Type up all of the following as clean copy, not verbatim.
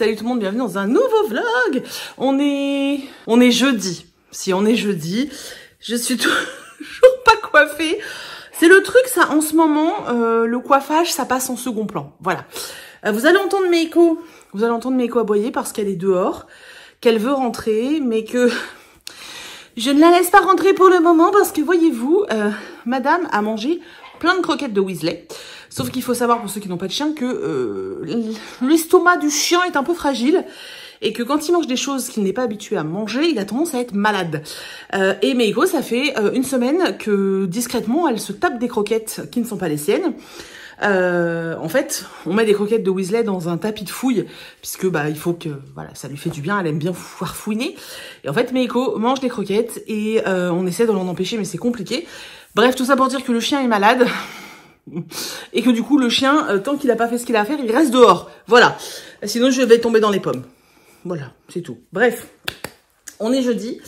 Salut tout le monde, bienvenue dans un nouveau vlog. On est jeudi. Si on est jeudi, je suis toujours pas coiffée. C'est le truc, ça, en ce moment, le coiffage, ça passe en second plan. Voilà. Vous allez entendre Meiko. Vous allez entendre Meiko aboyer parce qu'elle est dehors, qu'elle veut rentrer, mais que je ne la laisse pas rentrer pour le moment parce que, voyez-vous, madame a mangé plein de croquettes de Weasley. Sauf qu'il faut savoir, pour ceux qui n'ont pas de chien, que l'estomac du chien est un peu fragile et que quand il mange des choses qu'il n'est pas habitué à manger, il a tendance à être malade. Et Meiko, ça fait une semaine que, discrètement, elle se tape des croquettes qui ne sont pas les siennes. En fait, on met des croquettes de Weasley dans un tapis de fouille, puisque bah il faut que voilà, ça lui fait du bien, elle aime bien pouvoir fouiner. Et en fait, Meiko mange des croquettes et on essaie de l'en empêcher, mais c'est compliqué. Bref, tout ça pour dire que le chien est malade. Et que du coup, le chien, tant qu'il n'a pas fait ce qu'il a à faire, il reste dehors. Voilà. Sinon, je vais tomber dans les pommes. Voilà, c'est tout. Bref, on est jeudi.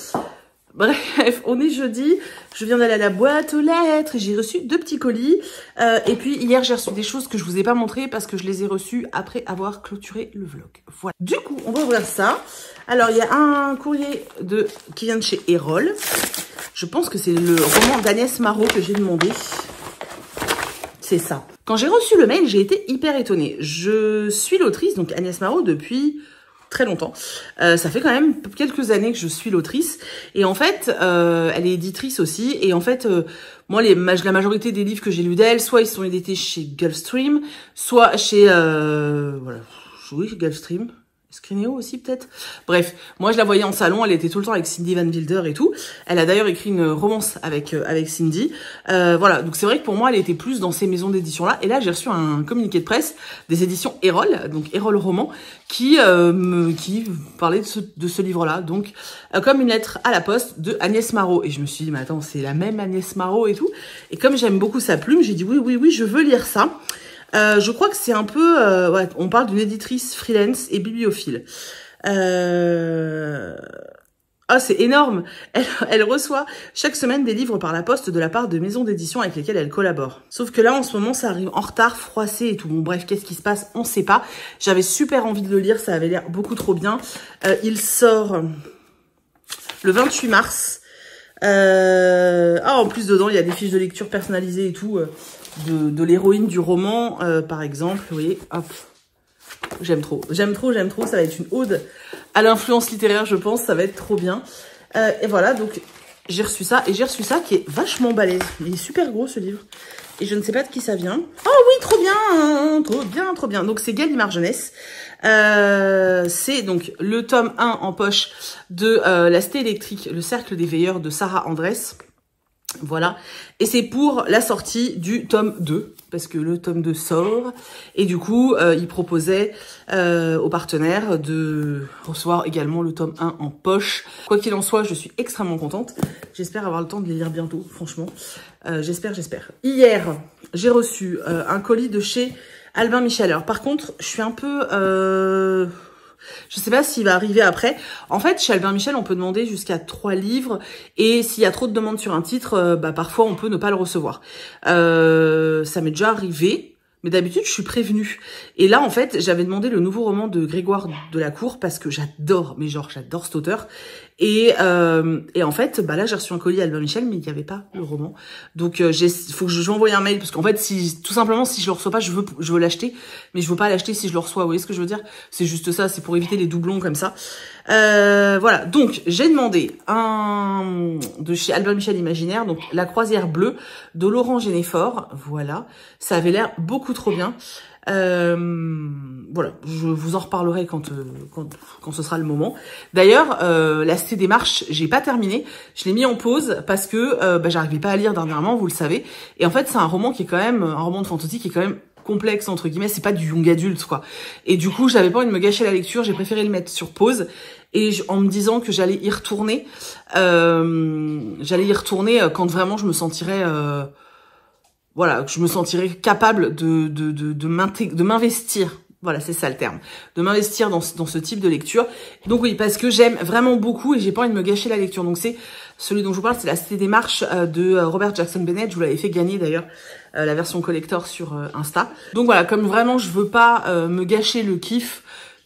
Je viens d'aller à la boîte aux lettres et j'ai reçu 2 petits colis. Et puis hier, j'ai reçu des choses que je vous ai pas montrées parce que je les ai reçues après avoir clôturé le vlog. Voilà. Du coup, on va ouvrir ça. Alors, il y a un courrier qui vient de chez Erol. Je pense que c'est le roman d'Agnès Marot que j'ai demandé. C'est ça. Quand j'ai reçu le mail, j'ai été hyper étonnée. Je suis l'autrice, donc Agnès Marot, depuis très longtemps. Ça fait quand même quelques années que je suis l'autrice. Et en fait, elle est éditrice aussi. Et en fait, moi, la majorité des livres que j'ai lus d'elle, soit ils sont édités chez Gulfstream, soit chez... voilà, oui, Gulfstream. Screenéo aussi peut-être. Bref, moi je la voyais en salon, elle était tout le temps avec Cindy Van Wilder et tout. Elle a d'ailleurs écrit une romance avec Cindy. Voilà, donc c'est vrai que pour moi elle était plus dans ces maisons d'édition là. Et là j'ai reçu un communiqué de presse des éditions Erol, donc Erol Roman, qui parlait de ce livre là. Donc comme une lettre à la poste de Agnès Marot. Et je me suis dit mais attends, c'est la même Agnès Marot et tout. Et comme j'aime beaucoup sa plume, j'ai dit oui, je veux lire ça. Je crois que c'est un peu... ouais, on parle d'une éditrice freelance et bibliophile. Ah, c'est énorme. Elle reçoit chaque semaine des livres par la poste de la part de maisons d'édition avec lesquelles elle collabore. Sauf que là, en ce moment, ça arrive en retard, froissé et tout. Bon, bref, qu'est-ce qui se passe? On sait pas. J'avais super envie de le lire, ça avait l'air beaucoup trop bien. Il sort le 28 mars. En plus, dedans, il y a des fiches de lecture personnalisées et tout. De l'héroïne du roman, par exemple, vous voyez, hop, j'aime trop, ça va être une ode à l'influence littéraire, je pense, ça va être trop bien. Et voilà, donc j'ai reçu ça, et j'ai reçu ça qui est vachement balèze, il est super gros ce livre, et je ne sais pas de qui ça vient. Oh oui, trop bien, donc c'est Gallimard Jeunesse. C'est donc le tome 1 en poche de La Cité électrique, le cercle des veilleurs de Sarah Andress. Voilà, et c'est pour la sortie du tome 2, parce que le tome 2 sort, et du coup, il proposait aux partenaires de recevoir également le tome 1 en poche. Quoi qu'il en soit, je suis extrêmement contente. J'espère avoir le temps de les lire bientôt, franchement. J'espère. Hier, j'ai reçu un colis de chez Albin Michel. Alors, par contre, je suis un peu... je sais pas s'il va arriver après. En fait, chez Albin Michel, on peut demander jusqu'à 3 livres. Et s'il y a trop de demandes sur un titre, parfois, on peut ne pas le recevoir. Ça m'est déjà arrivé. Mais d'habitude, je suis prévenue. Et là, en fait, j'avais demandé le nouveau roman de Grégoire Delacour parce que j'adore, mais genre, j'adore cet auteur. Et en fait, là, j'ai reçu un colis à Albin Michel, mais il n'y avait pas le roman. Donc, faut que je lui envoie un mail parce qu'en fait, tout simplement, si je le reçois pas, je veux l'acheter, mais je veux pas l'acheter si je le reçois. Vous voyez ce que je veux dire? C'est juste ça, c'est pour éviter les doublons comme ça. Voilà. Donc, j'ai demandé un de chez Albin Michel Imaginaire, donc La Croisière bleue de Laurent Généfort. Voilà. Ça avait l'air beaucoup trop bien. Voilà, je vous en reparlerai quand ce sera le moment. D'ailleurs, La Cité des Marches, j'ai pas terminé. Je l'ai mis en pause parce que j'arrivais pas à lire dernièrement, vous le savez. Et en fait, c'est un roman qui est quand même un roman de fantasy qui est quand même complexe entre guillemets. C'est pas du young adulte quoi. Et du coup, j'avais pas envie de me gâcher la lecture. J'ai préféré le mettre sur pause. Et en me disant que j'allais y retourner, quand vraiment je me sentirais voilà, je me sentirais capable de m'investir. Voilà, c'est ça le terme. De m'investir dans ce type de lecture. Donc oui, parce que j'aime vraiment beaucoup et j'ai pas envie de me gâcher la lecture. Donc c'est celui dont je vous parle, c'est La Cité des Marches de Robert Jackson Bennett. Je vous l'avais fait gagner d'ailleurs la version collector sur Insta. Donc voilà, comme vraiment je veux pas me gâcher le kiff,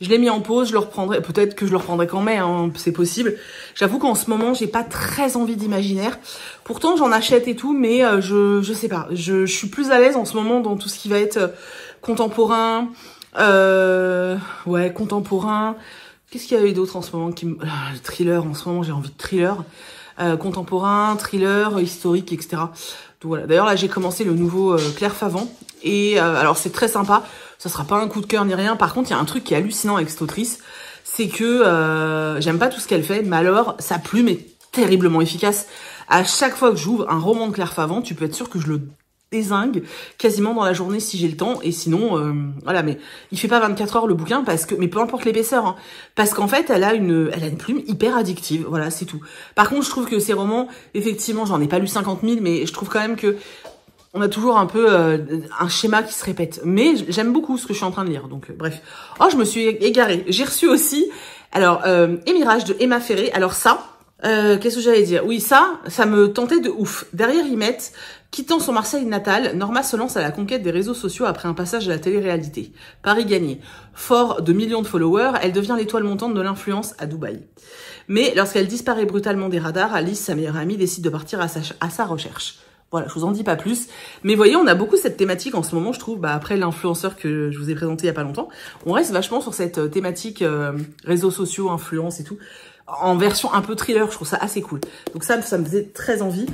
Je l'ai mis en pause, je le reprendrai, peut-être que je le reprendrai qu'en mai, hein, c'est possible. J'avoue qu'en ce moment, j'ai pas très envie d'imaginaire. Pourtant, j'en achète et tout, mais je sais pas. Je suis plus à l'aise en ce moment dans tout ce qui va être contemporain. Ouais, contemporain. Qu'est-ce qu'il y a eu d'autre en ce moment qui me... Le thriller, en ce moment, j'ai envie de thriller. Contemporain, thriller, historique, etc. Donc voilà. D'ailleurs, là, j'ai commencé le nouveau Claire Favant. Et alors, c'est très sympa. Ça sera pas un coup de cœur ni rien. Par contre, il y a un truc qui est hallucinant avec cette autrice. C'est que j'aime pas tout ce qu'elle fait. Mais alors, sa plume est terriblement efficace. À chaque fois que j'ouvre un roman de Claire Favant, tu peux être sûr que je le dézingue quasiment dans la journée si j'ai le temps, et sinon voilà. Mais il fait pas 24 heures le bouquin, parce que, mais peu importe l'épaisseur, hein, parce qu'en fait elle a une plume hyper addictive, voilà, c'est tout. Par contre, je trouve que ces romans, effectivement, j'en ai pas lu 50 000, mais je trouve quand même que on a toujours un peu un schéma qui se répète. Mais j'aime beaucoup ce que je suis en train de lire, donc bref. Oh, je me suis égarée. J'ai reçu aussi, alors, Émirage de Emma Ferré. Alors ça, qu'est-ce que j'allais dire? Oui, ça me tentait de ouf. Derrière, ils mettent: quittant son Marseille natal, Norma se lance à la conquête des réseaux sociaux après un passage à la télé-réalité. Paris gagné. Fort de millions de followers, elle devient l'étoile montante de l'influence à Dubaï. Mais lorsqu'elle disparaît brutalement des radars, Alice, sa meilleure amie, décide de partir à sa recherche. Voilà, je vous en dis pas plus. Mais voyez, on a beaucoup cette thématique en ce moment, je trouve. Bah, après l'influenceur que je vous ai présenté il y a pas longtemps, on reste vachement sur cette thématique réseaux sociaux, influence et tout, en version un peu thriller. Je trouve ça assez cool. Donc ça me faisait très envie.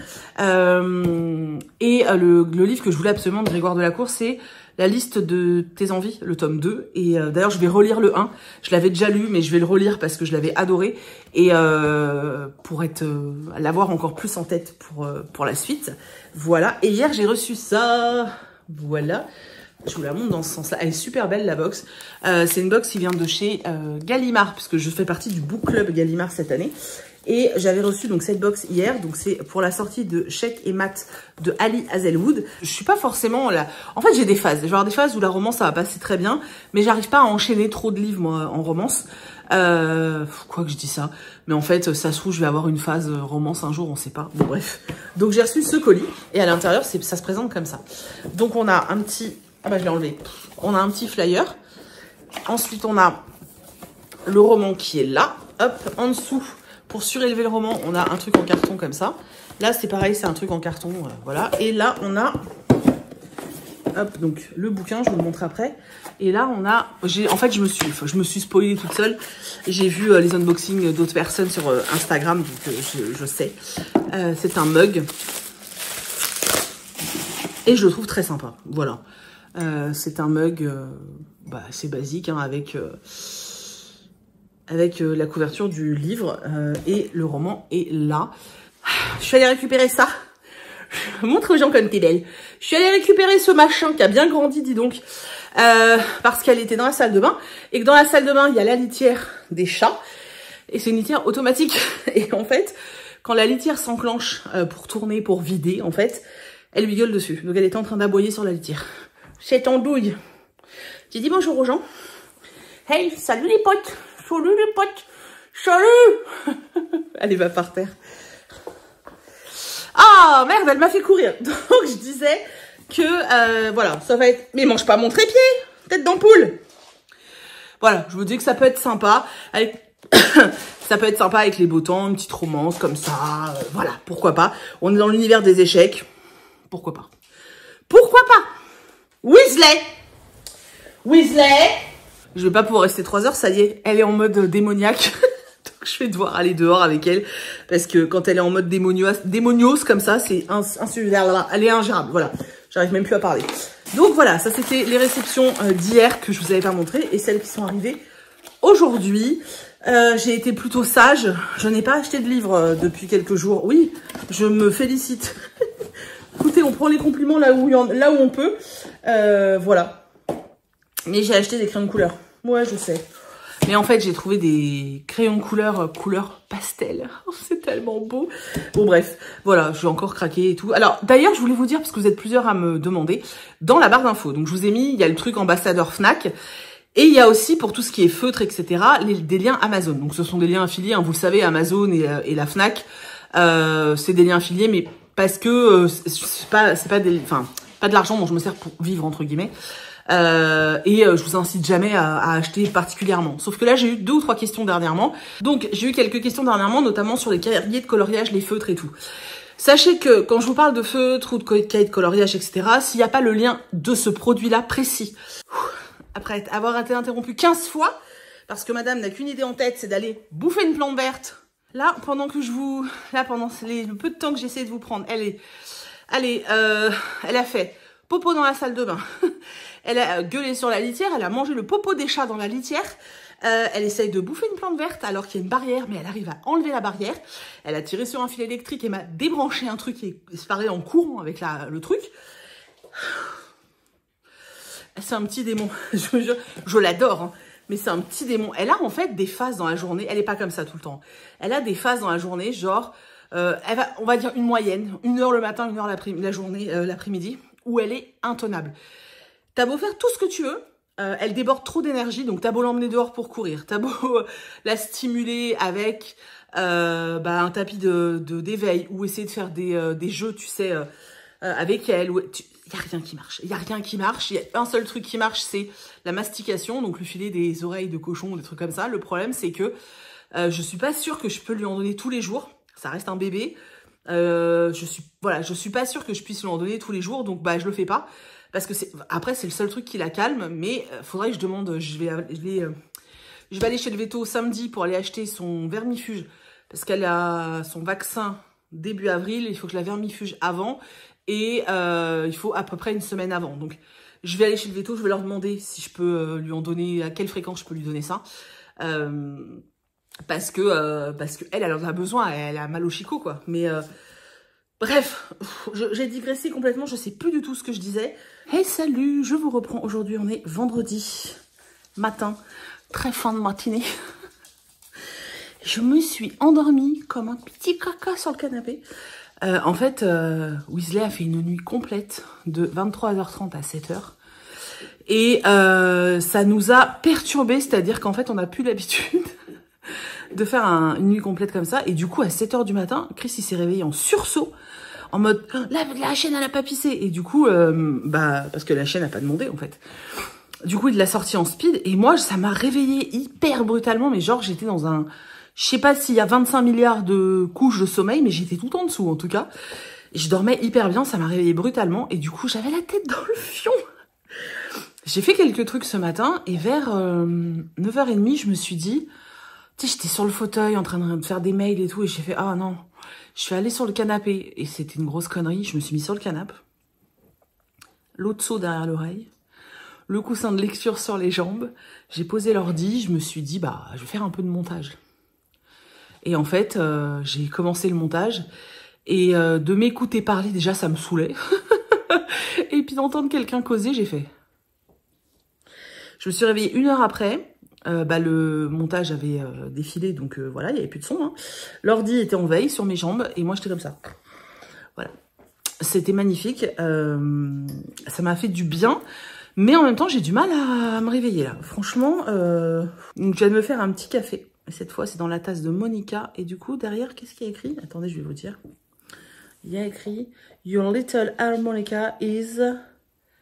Et le livre que je voulais absolument de Grégoire Delacour, c'est La liste de tes envies, le tome 2. Et d'ailleurs, je vais relire le 1. Je l'avais déjà lu, mais je vais le relire parce que je l'avais adoré. Et pour l'avoir encore plus en tête pour la suite. Voilà. Et hier, j'ai reçu ça. Voilà. Je vous la montre dans ce sens-là. Elle est super belle, la box. C'est une box qui vient de chez Gallimard, puisque je fais partie du book club Gallimard cette année. Et j'avais reçu donc cette box hier. Donc c'est pour la sortie de Chèque et Mat de Ali Hazelwood. Je suis pas forcément là. En fait, j'ai des phases. Je vais avoir des phases où la romance, ça va passer très bien. Mais j'arrive pas à enchaîner trop de livres, moi, en romance. Quoi que je dis ça. Mais en fait, ça se trouve, je vais avoir une phase romance un jour, on sait pas. Bon, bref. Donc j'ai reçu ce colis. Et à l'intérieur, ça se présente comme ça. Donc on a un petit... Ah bah je l'ai enlevé. On a un petit flyer. Ensuite, on a le roman qui est là. Hop, en dessous, pour surélever le roman, on a un truc en carton comme ça. Là, c'est pareil, c'est un truc en carton, voilà. Et là, on a... Hop, donc le bouquin, je vous le montre après. Et là, on a... En fait, je me suis spoilée toute seule. J'ai vu les unboxings d'autres personnes sur Instagram, donc je sais. C'est un mug. Et je le trouve très sympa, voilà. C'est un mug assez basique, hein, avec la couverture du livre, et le roman est là. Je suis allée récupérer ça. Montre aux gens comme t'es belle. Je suis allée récupérer ce machin qui a bien grandi, dis donc, parce qu'elle était dans la salle de bain, et que dans la salle de bain, il y a la litière des chats, et c'est une litière automatique. Et en fait, quand la litière s'enclenche pour tourner, pour vider, en fait, elle lui gueule dessus. Donc elle était en train d'aboyer sur la litière. C'est andouille. J'ai dit bonjour aux gens. Hey, salut les potes. Salut les potes. Salut. Allez, va par terre. Ah, merde, elle m'a fait courir. Donc je disais que, voilà, ça va être... Mais mange pas mon trépied, tête d'ampoule. Voilà, je vous dis que ça peut être sympa. Avec... ça peut être sympa avec les beaux temps, une petite romance comme ça. Voilà, pourquoi pas. On est dans l'univers des échecs. Pourquoi pas. Pourquoi pas. Weasley. Je vais pas pouvoir rester 3 heures, ça y est, elle est en mode démoniaque. Donc je vais devoir aller dehors avec elle. Parce que quand elle est en mode démoniose comme ça, c'est elle est ingérable. Voilà, j'arrive même plus à parler. Donc voilà, ça c'était les réceptions d'hier que je vous avais pas montré. Et celles qui sont arrivées aujourd'hui. J'ai été plutôt sage. Je n'ai pas acheté de livre depuis quelques jours. Oui, je me félicite. Écoutez, on prend les compliments là où on peut. Voilà. Mais j'ai acheté des crayons de couleur. Ouais, je sais. Mais en fait, j'ai trouvé des crayons de couleur pastel. Oh, c'est tellement beau. Bon, bref. Voilà, je vais encore craquer et tout. Alors, d'ailleurs, je voulais vous dire, parce que vous êtes plusieurs à me demander, dans la barre d'infos. Donc, je vous ai mis, il y a le truc ambassadeur Fnac. Et il y a aussi, pour tout ce qui est feutre, etc., des liens Amazon. Donc, ce sont des liens affiliés. Hein, vous le savez, Amazon et la Fnac, c'est des liens affiliés, mais parce que c'est pas de l'argent dont je me sers pour vivre, entre guillemets. Je vous incite jamais à acheter particulièrement. Sauf que là, j'ai eu 2 ou 3 questions dernièrement. Donc, j'ai eu quelques questions dernièrement, notamment sur les cahiers de coloriage, les feutres et tout. Sachez que quand je vous parle de feutres ou de cahiers de coloriage, etc., s'il n'y a pas le lien de ce produit-là précis, après avoir été interrompu 15 fois, parce que madame n'a qu'une idée en tête, c'est d'aller bouffer une plante verte. Là, pendant le peu de temps que j'essaie de vous prendre, elle a fait popo dans la salle de bain. Elle a gueulé sur la litière, elle a mangé le popo des chats dans la litière. Elle essaye de bouffer une plante verte alors qu'il y a une barrière, mais elle arrive à enlever la barrière. Elle a tiré sur un fil électrique et m'a débranché un truc et se parlait en courant avec le truc. C'est un petit démon, je l'adore, hein. Mais c'est un petit démon. Elle a en fait des phases dans la journée. Elle est pas comme ça tout le temps. Elle a des phases dans la journée, genre, on va dire une moyenne, 1 heure le matin, 1 heure l'après-midi, où elle est intenable. T'as beau faire tout ce que tu veux, elle déborde trop d'énergie, donc t'as beau l'emmener dehors pour courir, t'as beau la stimuler avec un tapis d'éveil, ou essayer de faire des jeux, tu sais, avec elle, il n'y a rien qui marche. Il n'y a rien qui marche. Il y a un seul truc qui marche, c'est la mastication, donc lui filer des oreilles de cochon, des trucs comme ça. Le problème, c'est que je suis pas sûre que je peux lui en donner tous les jours. Ça reste un bébé. Je suis pas sûre que je puisse lui en donner tous les jours, donc je le fais pas. Parce que après, c'est le seul truc qui la calme, mais faudrait que je demande, je vais aller chez le véto samedi pour aller acheter son vermifuge, parce qu'elle a son vaccin début avril, il faut que je la vermifuge avant. Et il faut à peu près 1 semaine avant. Donc, je vais aller chez le véto, je vais leur demander si je peux lui en donner, à quelle fréquence je peux lui donner ça. Parce que elle en a besoin, elle a mal au chicot, quoi. Mais bref, j'ai digressé complètement, je sais plus du tout ce que je disais. Hey, salut, je vous reprends. Aujourd'hui, on est vendredi matin, très fin de matinée. Je me suis endormie comme un petit caca sur le canapé. En fait, Weasley a fait une nuit complète de 23h30 à 7h. Et ça nous a perturbés, c'est-à-dire qu'en fait, on n'a plus l'habitude de faire une nuit complète comme ça. Et du coup, à 7h du matin, Chris, il s'est réveillé en sursaut, en mode « La chienne, elle a pas pissé !» Et du coup, parce que la chienne n'a pas demandé, en fait. Du coup, il l'a sorti en speed. Et moi, ça m'a réveillée hyper brutalement, mais genre, j'étais dans un... Je sais pas s'il y a 25 milliards de couches de sommeil, mais j'étais tout en dessous, en tout cas. Et je dormais hyper bien, ça m'a réveillée brutalement. Et du coup, j'avais la tête dans le fion. J'ai fait quelques trucs ce matin, et vers 9h30, je me suis dit... Tu sais, j'étais sur le fauteuil, en train de faire des mails et tout, et j'ai fait « Ah non, je suis allée sur le canapé. » Et c'était une grosse connerie, je me suis mis sur le canapé. L'eau de seau derrière l'oreille. Le coussin de lecture sur les jambes. J'ai posé l'ordi, je me suis dit « je vais faire un peu de montage. » Et en fait, j'ai commencé le montage. Et de m'écouter parler, déjà, ça me saoulait. Et puis d'entendre quelqu'un causer, j'ai fait. Je me suis réveillée 1 heure après. Le montage avait défilé, donc voilà, il n'y avait plus de son. Hein. L'ordi était en veille sur mes jambes, et moi, j'étais comme ça. Voilà. C'était magnifique. Ça m'a fait du bien. Mais en même temps, j'ai du mal à me réveiller, là. Franchement, je viens de me faire un petit café. Et cette fois, c'est dans la tasse de Monica. Et du coup, derrière, qu'est-ce qu'il y a écrit? Attendez, je vais vous dire. Il y a écrit « Your little harmonica is hammered ».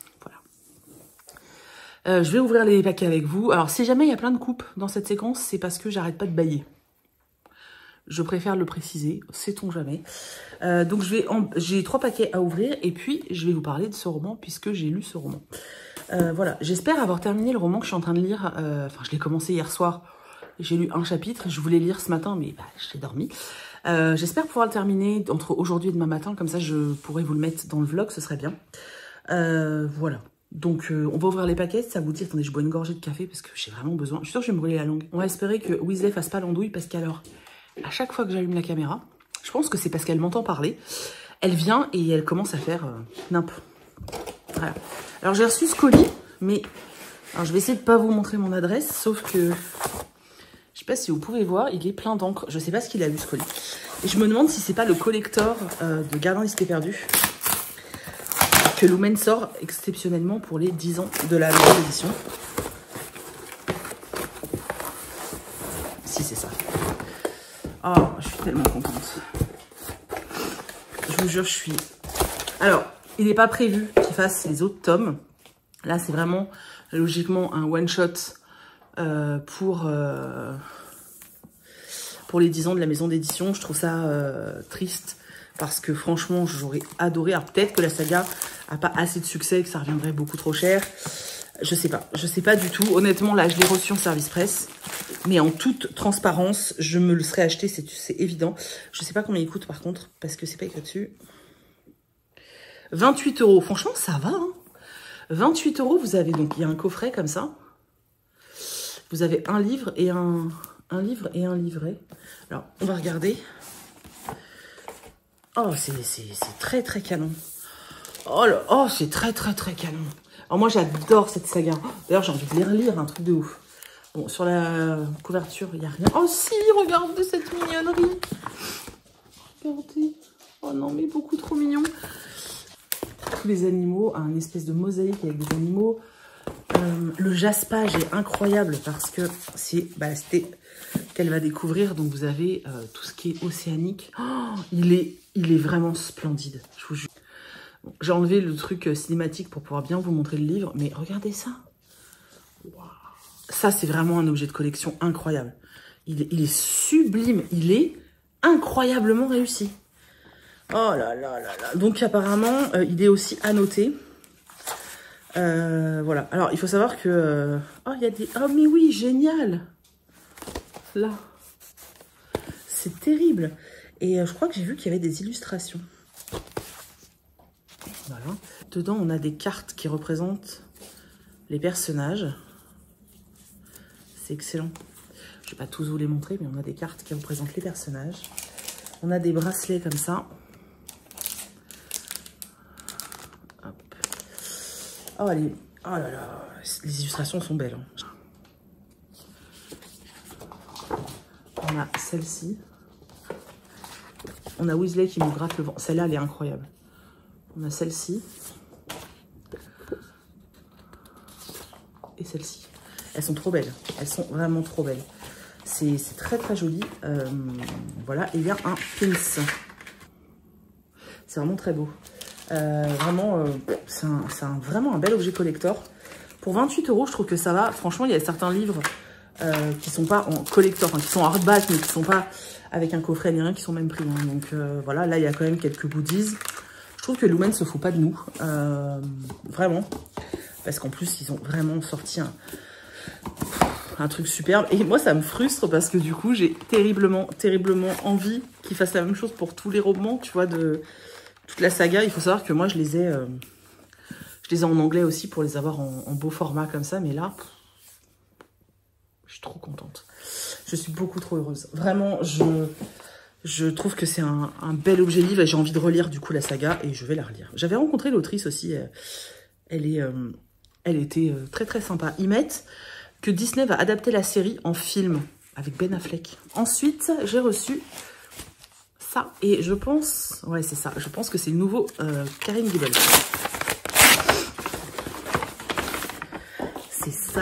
Voilà. Je vais ouvrir les paquets avec vous. Alors, si jamais il y a plein de coupes dans cette séquence, c'est parce que j'arrête pas de bâiller. Je préfère le préciser, sait-on jamais. Donc, j'ai 3 paquets à ouvrir. Et puis, je vais vous parler de ce roman, puisque j'ai lu ce roman. Voilà, j'espère avoir terminé le roman que je suis en train de lire. Enfin, je l'ai commencé hier soir. J'ai lu un chapitre. Je voulais lire ce matin, mais j'ai dormi. J'espère pouvoir le terminer entre aujourd'hui et demain matin. Comme ça, je pourrai vous le mettre dans le vlog. Ce serait bien. Voilà. Donc, on va ouvrir les paquets. Ça vous dit, attendez, je bois une gorgée de café parce que j'ai vraiment besoin. Je suis sûre que je vais me brûler la langue. On va espérer que Weasley fasse pas l'andouille parce qu'alors, à chaque fois que j'allume la caméra, je pense que c'est parce qu'elle m'entend parler. Elle vient et elle commence à faire nimp. Voilà. Alors, j'ai reçu ce colis, mais... Alors, je vais essayer de pas vous montrer mon adresse, sauf que... Je sais pas si vous pouvez voir, il est plein d'encre. Je sais pas ce qu'il a lu, ce colis. Et je me demande si c'est pas le collector de Gardien des Cités Perdues que Lumen sort exceptionnellement pour les 10 ans de la nouvelle édition. Si, c'est ça. Oh, je suis tellement contente. Je vous jure, je suis... Alors, il n'est pas prévu qu'il fasse les autres tomes. Là, c'est vraiment, logiquement, un one-shot pour les 10 ans de la maison d'édition. Je trouve ça triste parce que franchement, j'aurais adoré. Alors peut-être que la saga a pas assez de succès et que ça reviendrait beaucoup trop cher. Je sais pas du tout. Honnêtement, là, je l'ai reçu en service presse. Mais en toute transparence, je me le serais acheté, c'est évident. Je sais pas combien il coûte par contre, parce que c'est pas écrit dessus. 28 €. Franchement, ça va. Hein. 28 €, vous avez donc, il y a un coffret comme ça. Vous avez un livre et un livret. Alors, on va regarder. Oh, c'est très très canon. Oh, c'est très très très canon. Alors moi, j'adore cette saga. D'ailleurs, j'ai envie de les relire, un truc de ouf. Bon, sur la couverture, il n'y a rien. Oh si, regardez cette mignonnerie. Regardez. Oh non, mais beaucoup trop mignon. Tous les animaux, un espèce de mosaïque avec des animaux. Le jaspage est incroyable parce que c'est qu'elle va découvrir. Donc vous avez tout ce qui est océanique. Oh, il est vraiment splendide, je vous jure. Bon, j'ai enlevé le truc cinématique pour pouvoir bien vous montrer le livre, mais regardez ça. Wow. Ça, c'est vraiment un objet de collection incroyable. Il est sublime, il est incroyablement réussi. Oh là là là là. Donc apparemment, il est aussi annoté. Voilà. Alors, il faut savoir que... oh, il y a des... Oh, mais oui, génial. Là. C'est terrible. Et je crois que j'ai vu qu'il y avait des illustrations. Voilà. Dedans, on a des cartes qui représentent les personnages. C'est excellent. Je ne vais pas tous vous les montrer, mais on a des cartes qui représentent les personnages. On a des bracelets comme ça. Hop. Oh, allez. Oh là là. Les illustrations sont belles. Hein. On a celle-ci. On a Weasley qui nous gratte le vent. Celle-là, elle est incroyable. On a celle-ci. Et celle-ci. Elles sont trop belles. Elles sont vraiment trop belles. C'est très très joli. Voilà. Et il y a un pins. C'est vraiment très beau. Vraiment, c'est vraiment un bel objet collector. Pour 28 €, je trouve que ça va. Franchement, il y a certains livres qui sont pas en collector, enfin, qui sont en hardback, mais qui sont pas avec un coffret ni rien, qui sont même prix. Hein. Donc voilà, là, il y a quand même quelques goodies. Je trouve que Lumen se fout pas de nous. Vraiment. Parce qu'en plus, ils ont vraiment sorti un truc superbe. Et moi, ça me frustre parce que du coup, j'ai terriblement, terriblement envie qu'ils fassent la même chose pour tous les romans, tu vois, de toute la saga. Il faut savoir que moi, je les ai en anglais aussi pour les avoir en beau format comme ça. Mais là, je suis trop contente. Je suis beaucoup trop heureuse. Vraiment, je trouve que c'est un bel objet livre et j'ai envie de relire du coup la saga et je vais la relire. J'avais rencontré l'autrice aussi. Elle était très très sympa. Ils mettent que Disney va adapter la série en film avec Ben Affleck. Ensuite, j'ai reçu ça. Et je pense... Ouais, c'est ça. Je pense que c'est le nouveau Karine Gibel. C'est ça.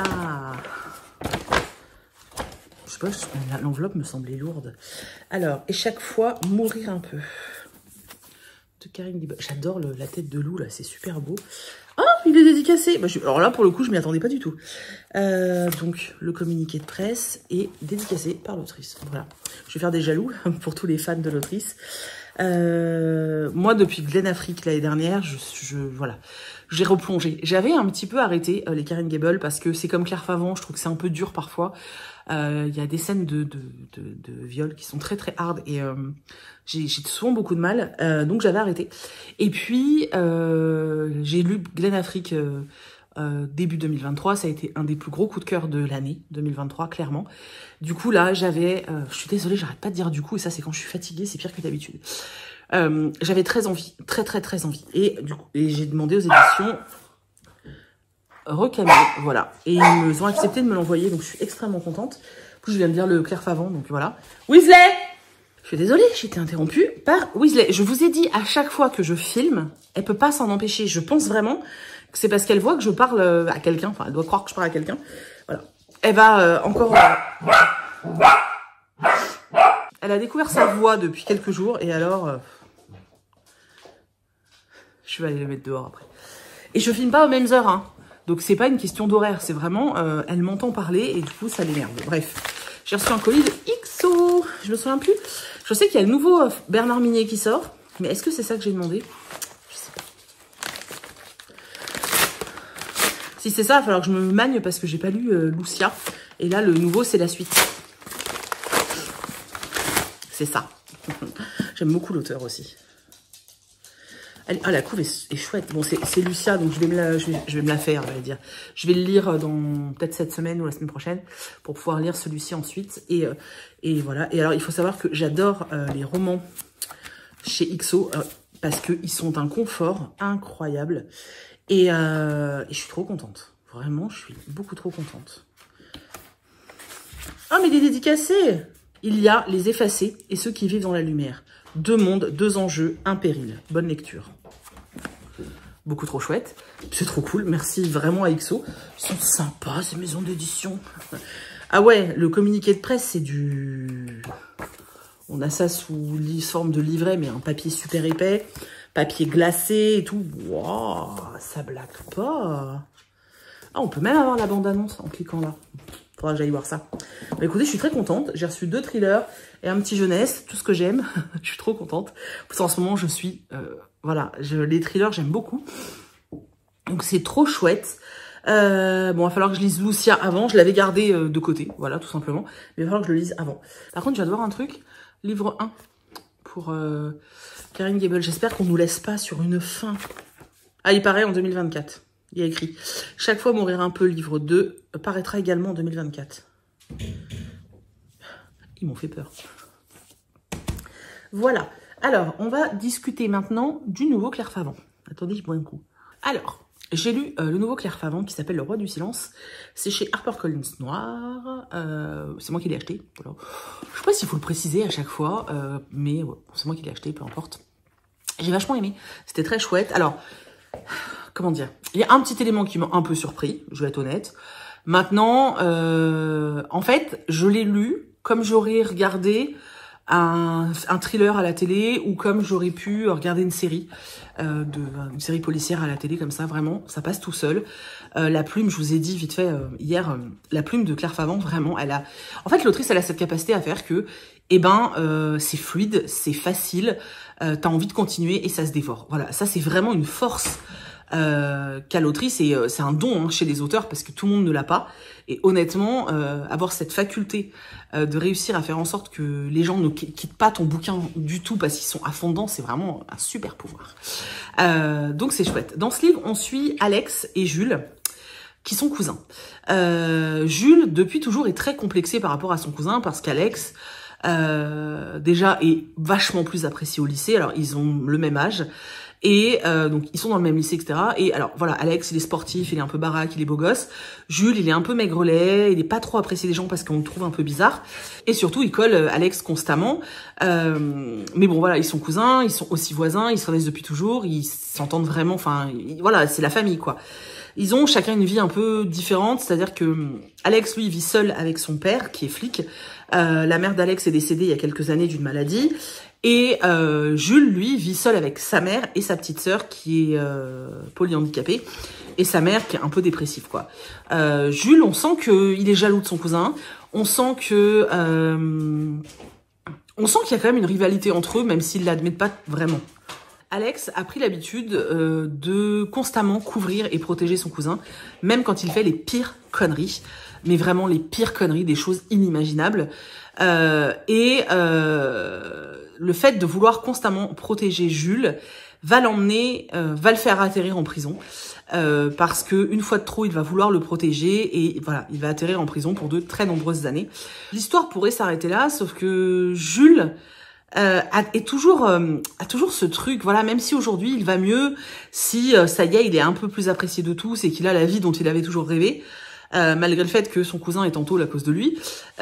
Je sais pas, l'enveloppe me semblait lourde. Alors, et chaque fois, mourir un peu. De Karine Gibel. J'adore la tête de loup, là. C'est super beau. Oh, il est dédicacé. Bah, alors là, pour le coup, je m'y attendais pas du tout. Donc, le communiqué de presse est dédicacé par l'autrice. Voilà. Je vais faire des jaloux pour tous les fans de l'autrice. Moi, depuis Glen Affric l'année dernière, voilà, j'ai replongé. J'avais un petit peu arrêté les Karine Gable parce que c'est comme Claire Favant. Je trouve que c'est un peu dur parfois. Il y a des scènes de viol qui sont très très hard et j'ai souvent beaucoup de mal. Donc j'avais arrêté. Et puis j'ai lu Glen Affric début 2023. Ça a été un des plus gros coups de cœur de l'année 2023, clairement. Du coup là, j'avais... je suis désolée, j'arrête pas de dire du coup. Et ça, c'est quand je suis fatiguée, c'est pire que d'habitude. J'avais très envie, très envie. Et du coup, j'ai demandé aux éditions... Recamé, voilà. Et ils ont accepté de me l'envoyer, donc je suis extrêmement contente. En plus, je viens de lire le Claire Favant, donc voilà. Weasley! Je suis désolée, j'ai été interrompue par Weasley. Je vous ai dit à chaque fois que je filme, elle peut pas s'en empêcher. Je pense vraiment que c'est parce qu'elle voit que je parle à quelqu'un. Enfin, elle doit croire que je parle à quelqu'un. Voilà. Elle va encore... Elle a découvert sa voix depuis quelques jours, et alors... Je vais aller le mettre dehors après. Et je filme pas aux mêmes heures, hein. Donc c'est pas une question d'horaire, c'est vraiment, elle m'entend parler et du coup ça l'énerve. Bref, j'ai reçu un colis de XO, je me souviens plus. Je sais qu'il y a le nouveau Bernard Minet qui sort, mais est-ce que c'est ça que j'ai demandé? Je sais pas. Si c'est ça, il va falloir que je me magne parce que j'ai pas lu Lucia. Et là, le nouveau, c'est la suite. C'est ça. J'aime beaucoup l'auteur aussi. Ah, la couve est chouette. Bon, c'est Lucia, donc je vais me la faire, j'allais dire. Je vais le lire dans peut-être cette semaine ou la semaine prochaine pour pouvoir lire celui-ci ensuite. Et voilà. Et alors, il faut savoir que j'adore les romans chez XO parce qu'ils sont d'un confort incroyable. Et je suis trop contente. Vraiment, je suis beaucoup trop contente. Ah, mais des dédicacés! Il y a les effacés et ceux qui vivent dans la lumière. 2 mondes, 2 enjeux, un péril. Bonne lecture. Beaucoup trop chouette. C'est trop cool. Merci vraiment à XO. Ils sont sympas, ces maisons d'édition. Ah ouais, le communiqué de presse, c'est du... On a ça sous forme de livret, mais un papier super épais. Papier glacé et tout. Waouh, ça blague pas. Ah, on peut même avoir la bande-annonce en cliquant là. Faudra que j'aille voir ça. Bah, écoutez, je suis très contente. J'ai reçu 2 thrillers et un petit jeunesse. Tout ce que j'aime. Je suis trop contente. Parce qu'en ce moment, je suis... voilà, les thrillers, j'aime beaucoup. Donc, c'est trop chouette. Bon, il va falloir que je lise Lucia avant. Je l'avais gardé de côté. Voilà, tout simplement. Mais il va falloir que je le lise avant. Par contre, je viens de voir un truc. Livre 1 pour Karine Gable. J'espère qu'on nous laisse pas sur une fin. Ah, il paraît en 2024. Il y a écrit « Chaque fois mourir un peu », livre 2, paraîtra également en 2024. Ils m'ont fait peur. Voilà. Alors, on va discuter maintenant du nouveau Claire Favant. Attendez, je bois un coup. Alors, j'ai lu le nouveau Claire Favant qui s'appelle Le Roi du Silence. C'est chez HarperCollins Noir. C'est moi qui l'ai acheté. Voilà. Je sais pas s'il faut le préciser à chaque fois, mais ouais, c'est moi qui l'ai acheté, peu importe. J'ai vachement aimé. C'était très chouette. Alors... Comment dire? Il y a un petit élément qui m'a un peu surpris, je vais être honnête. Maintenant, en fait, je l'ai lu comme j'aurais regardé un thriller à la télé ou comme j'aurais pu regarder une série, une série policière à la télé comme ça, vraiment, ça passe tout seul. La plume, je vous ai dit vite fait hier, la plume de Claire Favant, vraiment, elle a... En fait, l'autrice, elle a cette capacité à faire que, c'est fluide, c'est facile, t'as envie de continuer et ça se dévore. Voilà, ça c'est vraiment une force qu'a l'autrice et c'est un don chez les auteurs parce que tout le monde ne l'a pas. Et honnêtement, avoir cette faculté de réussir à faire en sorte que les gens ne quittent pas ton bouquin du tout parce qu'ils sont à fond dedans, c'est vraiment un super pouvoir. Donc c'est chouette. Dans ce livre, on suit Alex et Jules, qui sont cousins. Jules, depuis toujours, est très complexé par rapport à son cousin parce qu'Alex... déjà est vachement plus apprécié au lycée. Alors ils ont le même âge et donc ils sont dans le même lycée, etc. Et alors voilà, Alex il est sportif, il est un peu baraque, il est beau gosse. Jules il est un peu maigrelet, il est pas trop apprécié des gens parce qu'on le trouve un peu bizarre. Et surtout il colle Alex constamment. Mais bon voilà, ils sont cousins, ils sont aussi voisins, ils se connaissent depuis toujours, ils s'entendent vraiment. Enfin voilà, c'est la famille quoi. Ils ont chacun une vie un peu différente, c'est-à-dire que Alex, lui, il vit seul avec son père, qui est flic. La mère d'Alex est décédée il y a quelques années d'une maladie. Et Jules, lui, vit seul avec sa mère et sa petite sœur, qui est polyhandicapée. Et sa mère, qui est un peu dépressive, quoi. Jules, on sent qu'il est jaloux de son cousin. On sent que... on sent qu'il y a quand même une rivalité entre eux, même s'ils ne l'admettent pas vraiment. Alex a pris l'habitude de constamment couvrir et protéger son cousin, même quand il fait les pires conneries, mais vraiment les pires conneries, des choses inimaginables. Le fait de vouloir constamment protéger Jules va l'emmener, va le faire atterrir en prison, parce que une fois de trop, il va vouloir le protéger et voilà, il va atterrir en prison pour de très nombreuses années. L'histoire pourrait s'arrêter là, sauf que Jules... a toujours ce truc, voilà, même si aujourd'hui il va mieux, si ça y est, il est un peu plus apprécié de tous et qu'il a la vie dont il avait toujours rêvé, malgré le fait que son cousin est en tôle à cause de lui,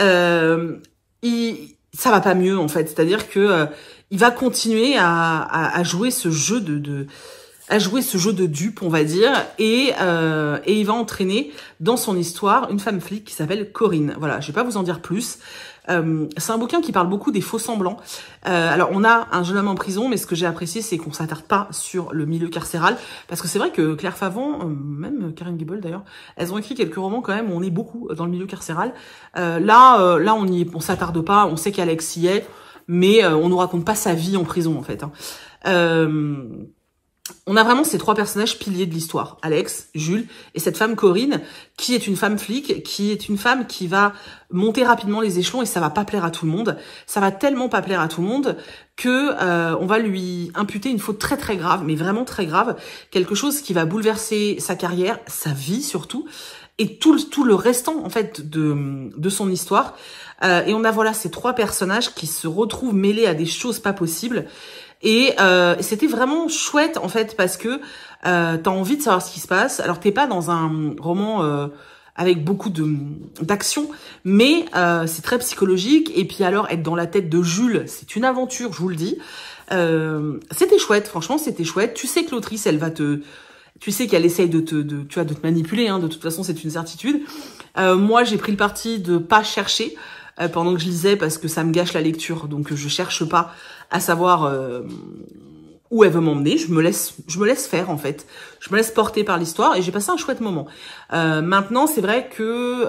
ça va pas mieux en fait, c'est-à-dire que il va continuer à jouer ce jeu à jouer ce jeu de dupe, on va dire, et il va entraîner dans son histoire une femme flic qui s'appelle Corinne. Voilà, je vais pas vous en dire plus. C'est un bouquin qui parle beaucoup des faux semblants. Alors, on a un jeune homme en prison, mais ce que j'ai apprécié, c'est qu'on s'attarde pas sur le milieu carcéral, parce que c'est vrai que Claire Favant, même Karen Gable d'ailleurs, elles ont écrit quelques romans quand même où on est beaucoup dans le milieu carcéral. Là, on s'attarde pas, on sait qu'Alex y est, mais on nous raconte pas sa vie en prison en fait. On a vraiment ces trois personnages piliers de l'histoire. Alex, Jules et cette femme Corinne, qui est une femme flic, qui est une femme qui va monter rapidement les échelons et ça va pas plaire à tout le monde. Ça va tellement pas plaire à tout le monde que on va lui imputer une faute très très grave, mais vraiment très grave. Quelque chose qui va bouleverser sa carrière, sa vie surtout, et tout le restant en fait de son histoire. Et on a voilà ces trois personnages qui se retrouvent mêlés à des choses pas possibles. Et c'était vraiment chouette en fait parce que t'as envie de savoir ce qui se passe. Alors t'es pas dans un roman avec beaucoup d'action, mais c'est très psychologique. Et puis alors être dans la tête de Jules, c'est une aventure, je vous le dis. C'était chouette, franchement c'était chouette. Tu sais que l'autrice, tu sais qu'elle essaye de te manipuler. Hein, de toute façon c'est une certitude. Moi j'ai pris le parti de pas chercher pendant que je lisais parce que ça me gâche la lecture. Donc je cherche pas à savoir où elle veut m'emmener. Je me laisse faire en fait. Je me laisse porter par l'histoire et j'ai passé un chouette moment. Maintenant, c'est vrai que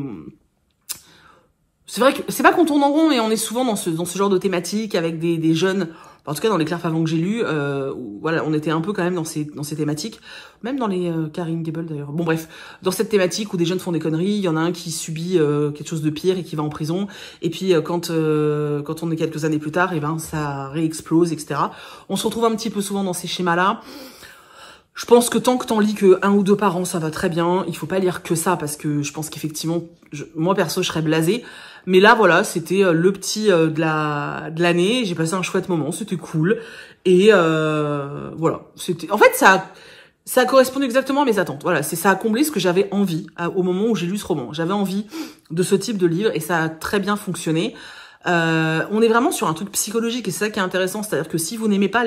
c'est pas qu'on tourne en rond, mais on est souvent dans ce genre de thématique avec des jeunes. En tout cas, dans les Claire Favant que j'ai lus, voilà, on était un peu quand même dans ces thématiques, même dans les Karen Gable d'ailleurs. Bon bref, dans cette thématique où des jeunes font des conneries, il y en a un qui subit quelque chose de pire et qui va en prison, et puis quand on est quelques années plus tard, et ben ça réexplose, etc. On se retrouve un petit peu souvent dans ces schémas-là. Je pense que tant que t'en lis que un ou deux par an, ça va très bien. Il faut pas lire que ça parce que je pense qu'effectivement, moi perso, je serais blasée. Mais là, voilà, c'était le petit de l'année. J'ai passé un chouette moment, c'était cool. Et voilà, c'était. En fait, ça a correspondu exactement à mes attentes. Voilà, ça a comblé ce que j'avais envie au moment où j'ai lu ce roman. J'avais envie de ce type de livre et ça a très bien fonctionné. On est vraiment sur un truc psychologique et c'est ça qui est intéressant. C'est-à-dire que si vous n'aimez pas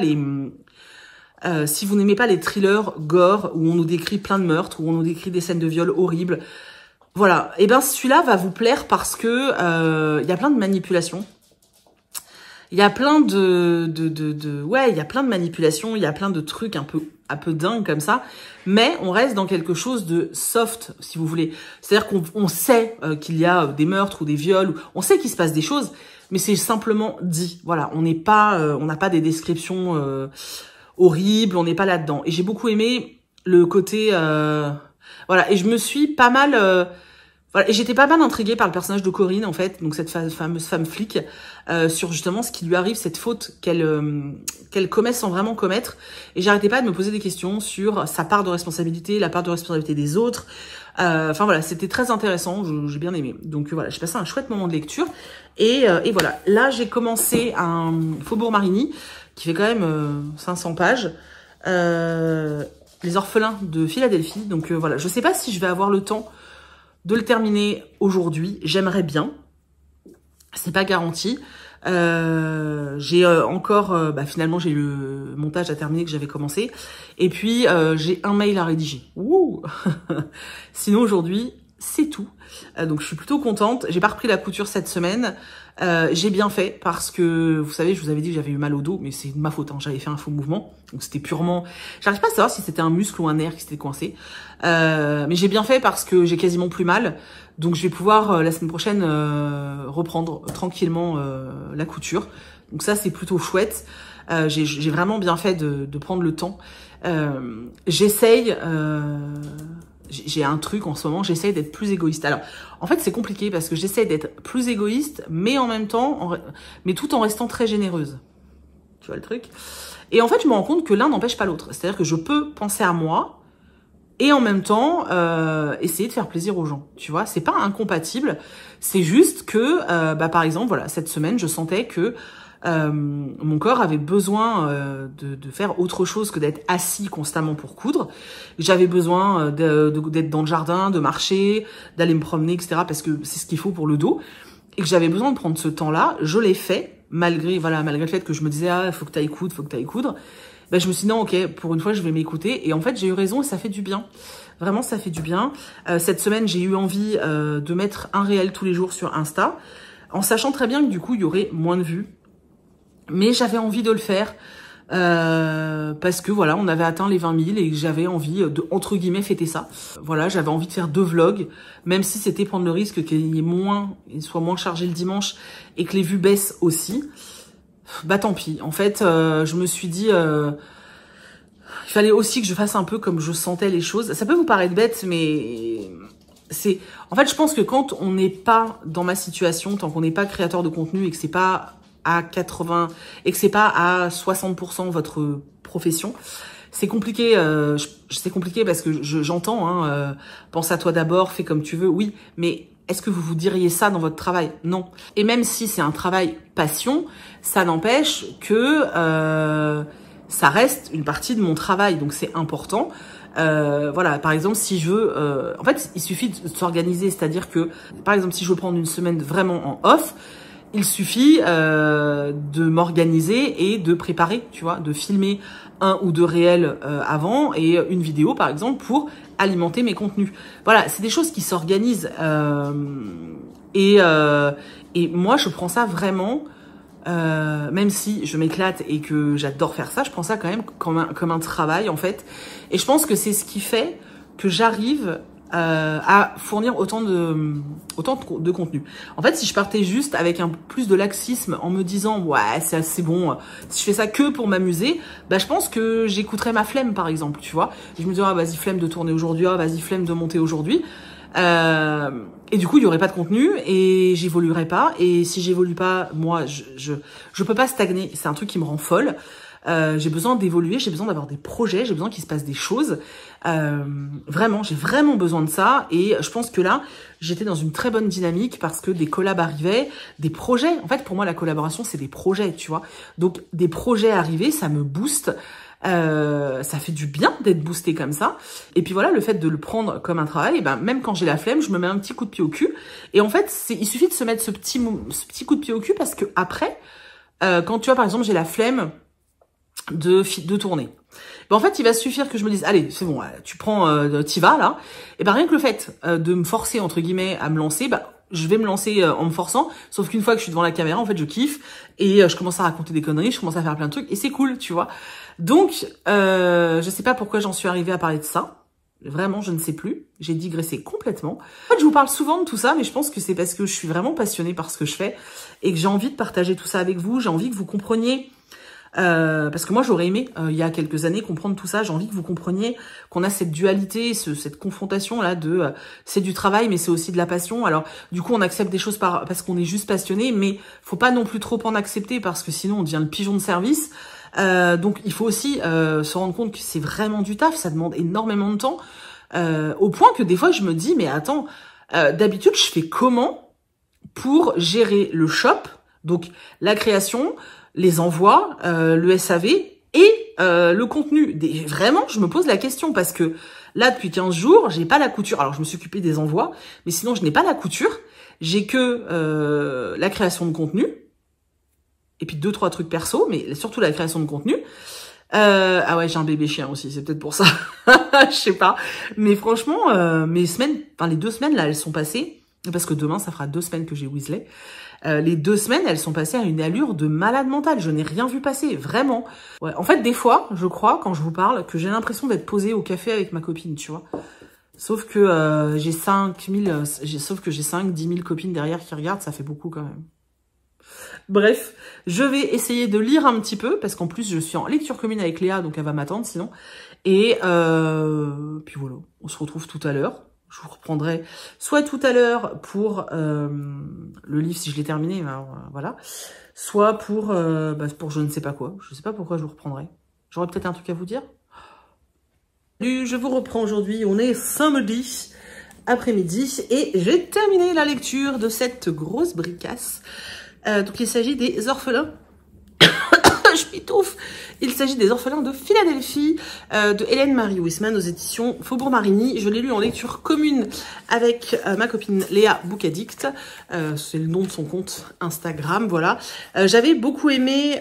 les thrillers gore où on nous décrit plein de meurtres, où on nous décrit des scènes de viol horribles, voilà, et ben celui-là va vous plaire parce que y a plein de manipulations. Il y a plein il y a plein de manipulations, il y a plein de trucs un peu dingues comme ça, mais on reste dans quelque chose de soft, si vous voulez. C'est-à-dire qu'on sait qu'il y a des meurtres ou des viols, on sait qu'il se passe des choses, mais c'est simplement dit. Voilà, on n'a pas des descriptions horrible, on n'est pas là-dedans. Et j'ai beaucoup aimé le côté... voilà, et je me suis pas mal... voilà, et j'étais pas mal intriguée par le personnage de Corinne, en fait, donc cette fameuse femme flic, sur justement ce qui lui arrive, cette faute qu'elle commet sans vraiment commettre. Et j'arrêtais pas de me poser des questions sur sa part de responsabilité, la part de responsabilité des autres. Enfin voilà, c'était très intéressant, j'ai bien aimé. Donc voilà, j'ai passé un chouette moment de lecture. Et voilà, là j'ai commencé un Faubourg Marigny, qui fait quand même 500 pages, Les Orphelins de Philadelphie. Donc voilà, je sais pas si je vais avoir le temps de le terminer aujourd'hui. J'aimerais bien, c'est pas garanti. J'ai encore, finalement j'ai le montage à terminer que j'avais commencé. Et puis j'ai un mail à rédiger. Ouh. Sinon aujourd'hui, c'est tout. Donc je suis plutôt contente. J'ai pas repris la couture cette semaine. J'ai bien fait parce que, vous savez, je vous avais dit que j'avais eu mal au dos, mais c'est de ma faute, hein, j'avais fait un faux mouvement, donc c'était purement... J'arrive pas à savoir si c'était un muscle ou un nerf qui s'était coincé, mais j'ai bien fait parce que j'ai quasiment plus mal, donc je vais pouvoir la semaine prochaine reprendre tranquillement la couture, donc ça c'est plutôt chouette. J'ai vraiment bien fait de prendre le temps. J'essaye... J'ai un truc en ce moment, j'essaye d'être plus égoïste. Alors, en fait, c'est compliqué parce que j'essaye d'être plus égoïste, mais en même temps, mais tout en restant très généreuse. Tu vois le truc? Et en fait, je me rends compte que l'un n'empêche pas l'autre. C'est-à-dire que je peux penser à moi et en même temps essayer de faire plaisir aux gens. Tu vois, c'est pas incompatible. C'est juste que, par exemple, voilà, cette semaine, je sentais que mon corps avait besoin de faire autre chose que d'être assis constamment pour coudre. J'avais besoin d'être dans le jardin, de marcher, d'aller me promener, etc. parce que c'est ce qu'il faut pour le dos. Et que j'avais besoin de prendre ce temps-là. Je l'ai fait. malgré le fait que je me disais, ah, faut que t'ailles coudre. Ben, je me suis dit, non, ok, pour une fois, je vais m'écouter. Et en fait, j'ai eu raison et ça fait du bien. Vraiment, ça fait du bien. Cette semaine, j'ai eu envie de mettre un réel tous les jours sur Insta, en sachant très bien que du coup, il y aurait moins de vues. Mais j'avais envie de le faire. Parce que voilà, on avait atteint les 20 000 et j'avais envie de, entre guillemets, fêter ça. Voilà, j'avais envie de faire 2 vlogs, même si c'était prendre le risque qu'il soit moins chargé le dimanche et que les vues baissent aussi. Bah tant pis. En fait, je me suis dit, il fallait aussi que je fasse un peu comme je sentais les choses. Ça peut vous paraître bête, mais c'est, en fait, je pense que quand on n'est pas dans ma situation, tant qu'on n'est pas créateur de contenu et que c'est pas à 80 et que c'est pas à 60% votre profession, c'est compliqué. C'est compliqué parce que j'entends, pense à toi d'abord, fais comme tu veux. Oui, mais est-ce que vous vous diriez ça dans votre travail? Non. Et même si c'est un travail passion, ça n'empêche que ça reste une partie de mon travail, donc c'est important. Voilà, par exemple, si je veux, en fait, il suffit de s'organiser, c'est-à-dire que, par exemple, si je veux prendre une semaine vraiment en off, il suffit de m'organiser et de préparer, tu vois, de filmer 1 ou 2 réels avant et une vidéo, par exemple, pour alimenter mes contenus. Voilà, c'est des choses qui s'organisent et moi, je prends ça vraiment, même si je m'éclate et que j'adore faire ça, je prends ça quand même comme un travail, en fait. Et je pense que c'est ce qui fait que j'arrive à fournir autant de contenu. En fait, si je partais juste avec un plus de laxisme en me disant ouais, c'est assez bon, si je fais ça que pour m'amuser, bah je pense que j'écouterais ma flemme, par exemple, tu vois. Je me dirais ah vas-y, flemme de tourner aujourd'hui, ah vas-y, flemme de monter aujourd'hui. Et du coup, il y aurait pas de contenu et j'évoluerais pas. Et si j'évolue pas, moi, je peux pas stagner. C'est un truc qui me rend folle. J'ai besoin d'évoluer, j'ai besoin d'avoir des projets, j'ai besoin qu'il se passe des choses. Vraiment, j'ai vraiment besoin de ça. Et je pense que là, j'étais dans une très bonne dynamique parce que des collabs arrivaient, des projets. En fait, pour moi, la collaboration, c'est des projets, tu vois. Donc, des projets arrivés, ça me booste. Ça fait du bien d'être boosté comme ça. Et puis voilà, le fait de le prendre comme un travail, ben, même quand j'ai la flemme, je me mets un petit coup de pied au cul. Et en fait, il suffit de se mettre ce petit coup de pied au cul parce que après, quand tu vois, par exemple, j'ai la flemme de tourner. Ben, en fait, il va suffire que je me dise, allez, c'est bon, tu prends, t'y vas, là. Et ben, rien que le fait de me forcer, entre guillemets, à me lancer, ben, je vais me lancer en me forçant, sauf qu'une fois que je suis devant la caméra, en fait, je kiffe, et je commence à raconter des conneries, je commence à faire plein de trucs, et c'est cool, tu vois. Donc, je sais pas pourquoi j'en suis arrivée à parler de ça. Vraiment, je ne sais plus. J'ai digressé complètement. En fait, je vous parle souvent de tout ça, mais je pense que c'est parce que je suis vraiment passionnée par ce que je fais, et que j'ai envie de partager tout ça avec vous, j'ai envie que vous compreniez. Parce que moi j'aurais aimé il y a quelques années comprendre tout ça. J'ai envie que vous compreniez qu'on a cette dualité, cette confrontation là de c'est du travail mais c'est aussi de la passion. Alors du coup on accepte des choses parce qu'on est juste passionné, mais faut pas non plus trop en accepter parce que sinon on devient le pigeon de service. Donc il faut aussi se rendre compte que c'est vraiment du taf, ça demande énormément de temps, au point que des fois je me dis mais attends, d'habitude je fais comment pour gérer le shop, donc la création, les envois, le SAV et le contenu. Vraiment, je me pose la question parce que là, depuis 15 jours, j'ai pas la couture. Alors, je me suis occupée des envois, mais sinon, je n'ai pas la couture. J'ai que la création de contenu et puis 2-3 trucs perso, mais surtout la création de contenu. Ah ouais, j'ai un bébé chien aussi, c'est peut-être pour ça. Je sais pas. Mais franchement, mes semaines, enfin les 2 semaines là, elles sont passées, parce que demain, ça fera 2 semaines que j'ai Weasley. Les 2 semaines, elles sont passées à une allure de malade mentale. Je n'ai rien vu passer, vraiment. Ouais. En fait, des fois, je crois, quand je vous parle, que j'ai l'impression d'être posée au café avec ma copine, tu vois. Sauf que j'ai 5-10 000 copines derrière qui regardent, ça fait beaucoup quand même. Bref, je vais essayer de lire un petit peu, parce qu'en plus, je suis en lecture commune avec Léa, donc elle va m'attendre sinon. Et puis voilà, on se retrouve tout à l'heure. Je vous reprendrai soit tout à l'heure pour le livre si je l'ai terminé, alors, voilà. Soit pour je ne sais pas quoi. Je ne sais pas pourquoi je vous reprendrai. J'aurais peut-être un truc à vous dire. Salut, je vous reprends aujourd'hui. On est samedi après-midi et j'ai terminé la lecture de cette grosse bricasse. Donc il s'agit des orphelins. je m'étouffe. Il s'agit des Orphelins de Philadelphie, de Hélène Marie Huisman aux éditions Faubourg Marigny. Je l'ai lu en lecture commune avec ma copine Léa Bookaddict. C'est le nom de son compte Instagram, voilà. J'avais beaucoup aimé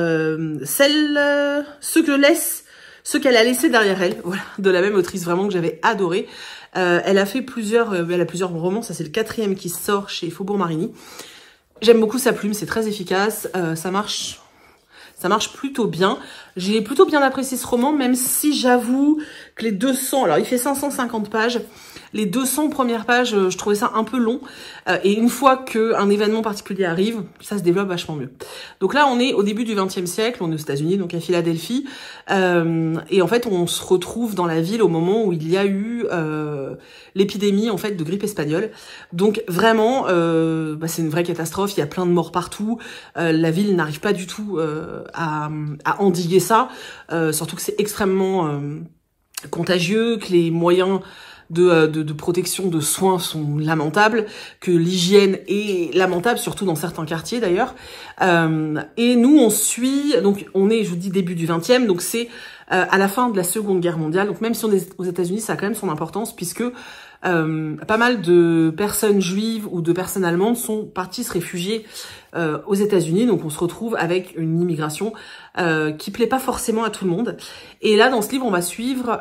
ce qu'elle a laissé derrière elle, voilà, de la même autrice vraiment que j'avais adoré. Elle a fait plusieurs romans, ça c'est le 4e qui sort chez Faubourg Marigny. J'aime beaucoup sa plume, c'est très efficace, ça marche plutôt bien. J'ai plutôt bien apprécié ce roman, même si j'avoue que les 200, alors il fait 550 pages, les 200 premières pages, je trouvais ça un peu long. Et une fois qu'un événement particulier arrive, ça se développe vachement mieux. Donc là, on est au début du XXe siècle, on est aux États-Unis, donc à Philadelphie. Et en fait, on se retrouve dans la ville au moment où il y a eu l'épidémie en fait de grippe espagnole. Donc vraiment, c'est une vraie catastrophe. Il y a plein de morts partout. La ville n'arrive pas du tout à endiguer ça. Surtout que c'est extrêmement contagieux, que les moyens de protection, de soins sont lamentables, que l'hygiène est lamentable, surtout dans certains quartiers d'ailleurs. Et nous, on suit, donc on est, je vous dis, début du 20e, donc c'est à la fin de la Seconde Guerre mondiale. Donc même si on est aux États-Unis, ça a quand même son importance, puisque pas mal de personnes juives ou de personnes allemandes sont parties se réfugier aux États-Unis. Donc on se retrouve avec une immigration qui plaît pas forcément à tout le monde. Et là, dans ce livre, on va suivre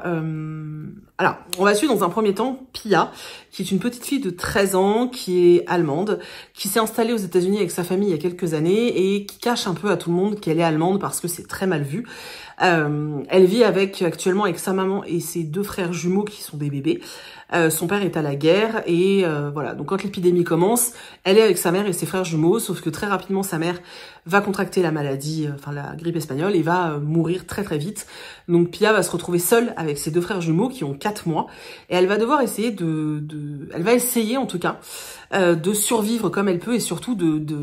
dans un premier temps Pia, qui est une petite fille de 13 ans, qui est allemande, qui s'est installée aux États-Unis avec sa famille il y a quelques années et qui cache un peu à tout le monde qu'elle est allemande parce que c'est très mal vu. Elle vit actuellement avec sa maman et ses 2 frères jumeaux qui sont des bébés. Son père est à la guerre et voilà. Donc quand l'épidémie commence, elle est avec sa mère et ses frères jumeaux, sauf que très rapidement sa mère va contracter la maladie, la grippe espagnole, et va mourir très très vite. Donc Pia va se retrouver seule avec ses 2 frères jumeaux qui ont 4 mois et elle va devoir essayer elle va essayer en tout cas de survivre comme elle peut et surtout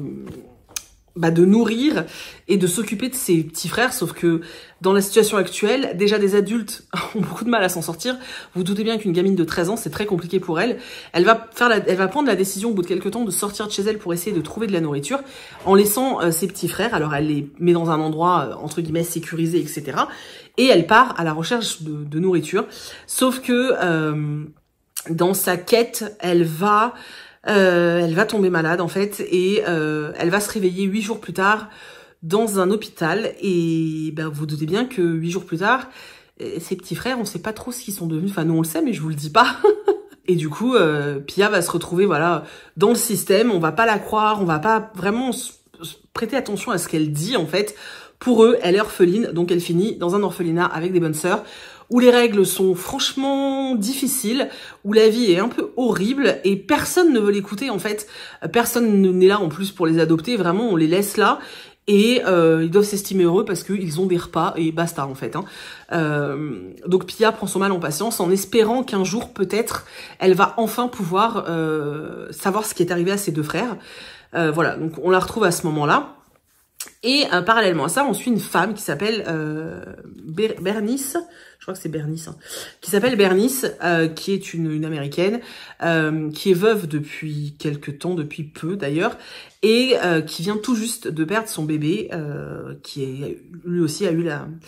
de nourrir et de s'occuper de ses petits frères, sauf que dans la situation actuelle, déjà des adultes ont beaucoup de mal à s'en sortir. Vous doutez bien qu'une gamine de 13 ans, c'est très compliqué pour elle. Elle va prendre la décision au bout de quelques temps de sortir de chez elle pour essayer de trouver de la nourriture en laissant ses petits frères. Alors elle les met dans un endroit entre guillemets sécurisé, etc. Et elle part à la recherche de nourriture. Sauf que dans sa quête, elle va tomber malade en fait et elle va se réveiller 8 jours plus tard dans un hôpital et vous doutez bien que 8 jours plus tard, ses petits frères, on sait pas trop ce qu'ils sont devenus. Enfin nous on le sait mais je vous le dis pas. Et du coup, Pia va se retrouver dans le système. On va pas la croire, on va pas vraiment prêter attention à ce qu'elle dit en fait. Pour eux, elle est orpheline, donc elle finit dans un orphelinat avec des bonnes sœurs, où les règles sont franchement difficiles, où la vie est un peu horrible, et personne ne veut l'écouter en fait. Personne n'est là en plus pour les adopter, vraiment on les laisse là, et ils doivent s'estimer heureux parce qu'ils ont des repas, et basta en fait. Donc Pia prend son mal en patience, en espérant qu'un jour peut-être, elle va enfin pouvoir savoir ce qui est arrivé à ses 2 frères. Voilà, donc on la retrouve à ce moment-là. Et parallèlement à ça, on suit une femme qui s'appelle Bernice, je crois que c'est Bernice, qui s'appelle Bernice, qui est une américaine, qui est veuve depuis quelques temps, depuis peu d'ailleurs, et qui vient tout juste de perdre son bébé, qui est lui aussi a eu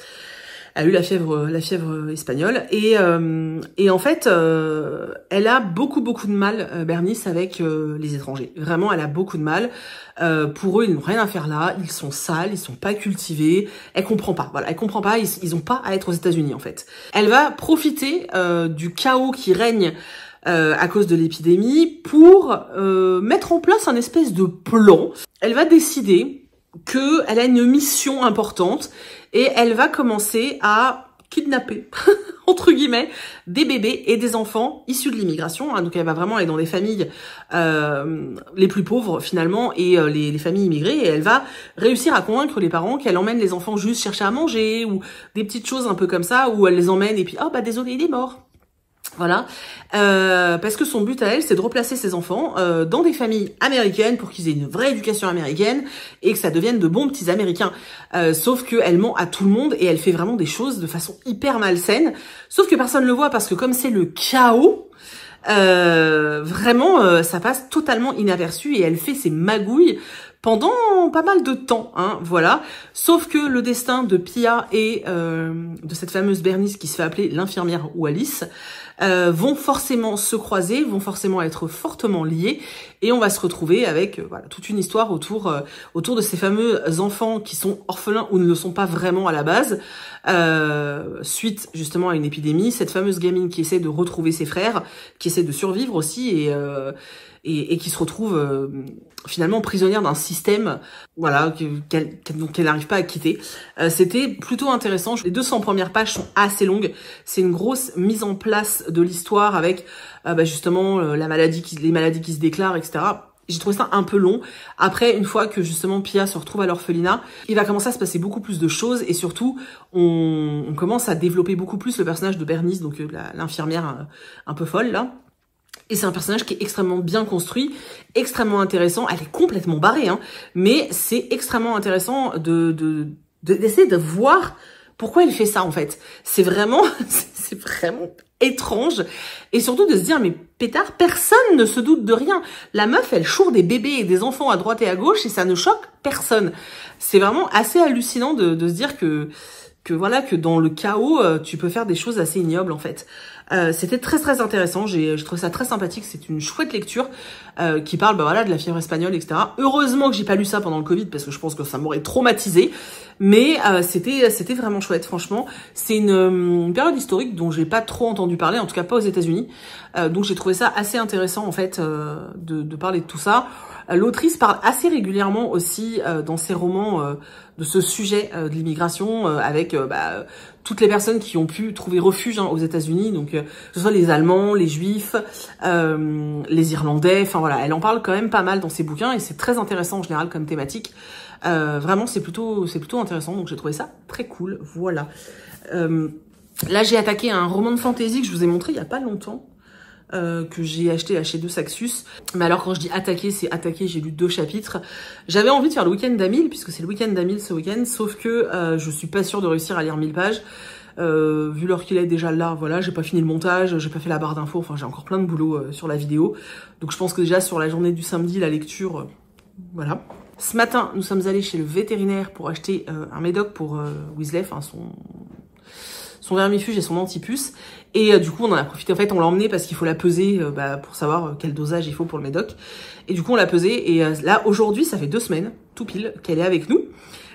la fièvre espagnole et en fait elle a beaucoup de mal, Bernice, avec les étrangers. Vraiment, elle a beaucoup de mal. Pour eux, ils n'ont rien à faire là, ils sont sales, ils sont pas cultivés. Elle comprend pas. Voilà, elle comprend pas. Ils ont pas à être aux États-Unis en fait. Elle va profiter du chaos qui règne à cause de l'épidémie pour mettre en place un espèce de plan. Elle va décider qu'elle a une mission importante et elle va commencer à kidnapper, entre guillemets, des bébés et des enfants issus de l'immigration. Donc elle va vraiment aller dans des familles les plus pauvres finalement et les familles immigrées, et elle va réussir à convaincre les parents qu'elle emmène les enfants juste chercher à manger ou des petites choses un peu comme ça, où elle les emmène et puis « Oh bah désolé, il est mort ». Voilà, parce que son but à elle, c'est de replacer ses enfants dans des familles américaines pour qu'ils aient une vraie éducation américaine et que ça devienne de bons petits Américains. Sauf qu'elle ment à tout le monde et elle fait vraiment des choses de façon hyper malsaine. Sauf que personne ne le voit parce que comme c'est le chaos, vraiment ça passe totalement inaperçu et elle fait ses magouilles pendant pas mal de temps, hein, voilà. Sauf que le destin de Pia et de cette fameuse Bernice qui se fait appeler l'infirmière ou Alice vont forcément se croiser, vont forcément être fortement liés, et on va se retrouver avec voilà, toute une histoire autour de ces fameux enfants qui sont orphelins ou ne le sont pas vraiment à la base, suite justement à une épidémie, cette fameuse gamine qui essaie de retrouver ses frères, qui essaie de survivre aussi, et qui se retrouve finalement prisonnière d'un système, voilà, qu'elle n'arrive pas à quitter. C'était plutôt intéressant. Les 200 premières pages sont assez longues. C'est une grosse mise en place de l'histoire avec justement les maladies qui se déclarent, etc. J'ai trouvé ça un peu long. Après, une fois que justement Pia se retrouve à l'orphelinat, il va commencer à se passer beaucoup plus de choses, et surtout, on commence à développer beaucoup plus le personnage de Bernice, donc l'infirmière un peu folle là. Et c'est un personnage qui est extrêmement bien construit, extrêmement intéressant. Elle est complètement barrée, hein, mais c'est extrêmement intéressant d'essayer de voir pourquoi elle fait ça, en fait. C'est vraiment étrange. Et surtout de se dire, mais pétard, personne ne se doute de rien. La meuf, elle choure des bébés et des enfants à droite et à gauche et ça ne choque personne. C'est vraiment assez hallucinant de se dire que voilà, que dans le chaos, tu peux faire des choses assez ignobles, en fait. C'était très intéressant, j'ai trouvé ça très sympathique, c'est une chouette lecture qui parle voilà, de la fièvre espagnole, etc. Heureusement que j'ai pas lu ça pendant le Covid, parce que je pense que ça m'aurait traumatisé, mais c'était vraiment chouette, franchement. C'est une période historique dont j'ai pas trop entendu parler, en tout cas pas aux États-Unis, donc j'ai trouvé ça assez intéressant, en fait, de parler de tout ça. L'autrice parle assez régulièrement aussi dans ses romans de ce sujet de l'immigration, avec toutes les personnes qui ont pu trouver refuge aux États-Unis, donc que ce soit les Allemands, les Juifs, les Irlandais, enfin voilà, elle en parle quand même pas mal dans ses bouquins et c'est très intéressant en général comme thématique. Vraiment, c'est plutôt intéressant, donc j'ai trouvé ça très cool, voilà. Là, j'ai attaqué un roman de fantasy que je vous ai montré il y a pas longtemps. Que j'ai acheté chez De Saxus. Mais alors quand je dis attaquer, c'est attaquer, j'ai lu 2 chapitres. J'avais envie de faire le week-end d'Amil, puisque c'est le week-end d'Amil ce week-end, sauf que je suis pas sûre de réussir à lire 1000 pages. Vu l'heure qu'il est déjà là, voilà, j'ai pas fini le montage, j'ai pas fait la barre d'infos, enfin j'ai encore plein de boulot sur la vidéo. Donc je pense que déjà sur la journée du samedi, la lecture, voilà. Ce matin, nous sommes allés chez le vétérinaire pour acheter un médoc pour Weasley, enfin son vermifuge et son antipuce. Et du coup, on en a profité. En fait, on l'a emmené parce qu'il faut la peser pour savoir quel dosage il faut pour le médoc. Et du coup, on l'a pesé. Et là, aujourd'hui, ça fait 2 semaines, tout pile, qu'elle est avec nous.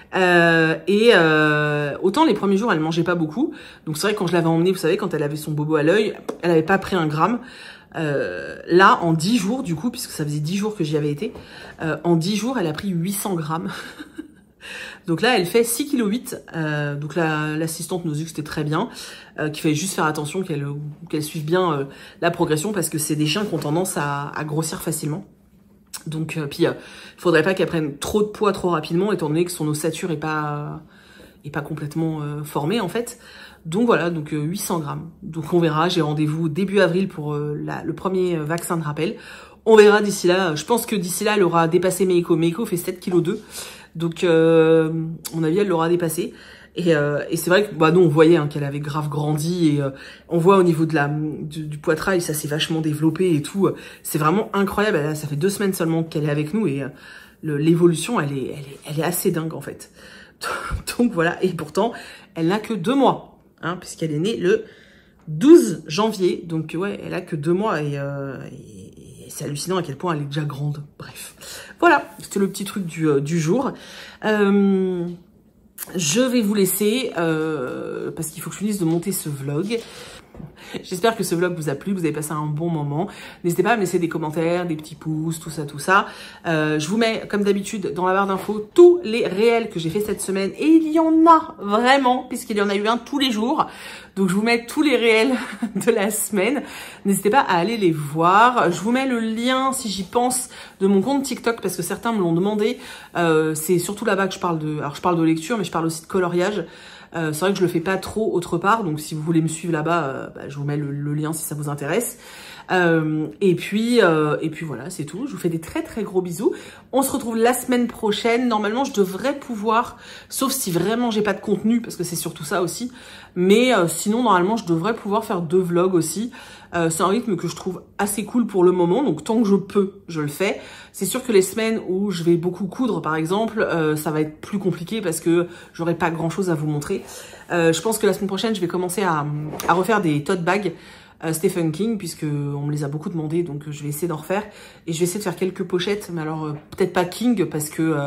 Autant les premiers jours, elle mangeait pas beaucoup. Donc c'est vrai que quand je l'avais emmenée, vous savez, quand elle avait son bobo à l'œil, elle avait pas pris 1 gramme. Là, en 10 jours, du coup, puisque ça faisait 10 jours que j'y avais été, en 10 jours, elle a pris 800 grammes. Donc là, elle fait 6,8 kg. Donc l'assistante nous dit que c'était très bien, qu'il fallait juste faire attention qu'elle suive bien la progression, parce que c'est des chiens qui ont tendance à grossir facilement. Donc puis faudrait pas qu'elle prenne trop de poids trop rapidement, étant donné que son ossature est pas complètement formée en fait. Donc voilà, donc 800 grammes. Donc on verra, j'ai rendez-vous début avril pour le premier vaccin de rappel. On verra d'ici là. Je pense que d'ici là, elle aura dépassé Meiko. Meiko fait 7,2 kg. Donc, à mon avis, elle l'aura dépassé. Et c'est vrai que nous, on voyait qu'elle avait grave grandi. Et on voit au niveau de du poitrail, ça s'est vachement développé et tout. C'est vraiment incroyable. Ça fait 2 semaines seulement qu'elle est avec nous. Et l'évolution, elle est assez dingue, en fait. Donc, voilà. Et pourtant, elle n'a que 2 mois. Hein, puisqu'elle est née le 12 janvier. Donc, ouais, elle a que 2 mois. Et c'est hallucinant à quel point elle est déjà grande. Bref. Voilà, c'était le petit truc du jour. Je vais vous laisser parce qu'il faut que je finisse de monter ce vlog. J'espère que ce vlog vous a plu, vous avez passé un bon moment. N'hésitez pas à me laisser des commentaires, des petits pouces, tout ça. Je vous mets, comme d'habitude, dans la barre d'infos, tous les réels que j'ai fait cette semaine. Et il y en a vraiment, puisqu'il y en a eu un tous les jours. Donc, je vous mets tous les réels de la semaine. N'hésitez pas à aller les voir. Je vous mets le lien, si j'y pense, de mon compte TikTok, parce que certains me l'ont demandé. C'est surtout là-bas que je parle de... Alors, je parle de lecture, mais je parle aussi de coloriage. C'est vrai que je le fais pas trop autre part, donc si vous voulez me suivre là-bas, je vous mets le lien si ça vous intéresse. Et puis voilà, c'est tout. Je vous fais des très gros bisous. On se retrouve la semaine prochaine. Normalement, je devrais pouvoir, sauf si vraiment j'ai pas de contenu, parce que c'est surtout ça aussi. Mais sinon, normalement, je devrais pouvoir faire 2 vlogs aussi. C'est un rythme que je trouve assez cool pour le moment, donc tant que je peux, je le fais. C'est sûr que les semaines où je vais beaucoup coudre, par exemple, ça va être plus compliqué parce que j'aurai pas grand-chose à vous montrer. Je pense que la semaine prochaine, je vais commencer à refaire des tote bags Stephen King, puisque on me les a beaucoup demandé, donc je vais essayer d'en refaire. Et je vais essayer de faire quelques pochettes, mais alors peut-être pas King, parce que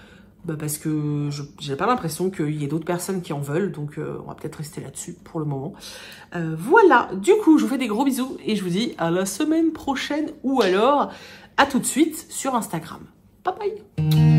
j'ai pas l'impression qu'il y ait d'autres personnes qui en veulent, donc on va peut-être rester là-dessus pour le moment. Voilà, du coup, je vous fais des gros bisous et je vous dis à la semaine prochaine, ou alors à tout de suite sur Instagram. Bye bye.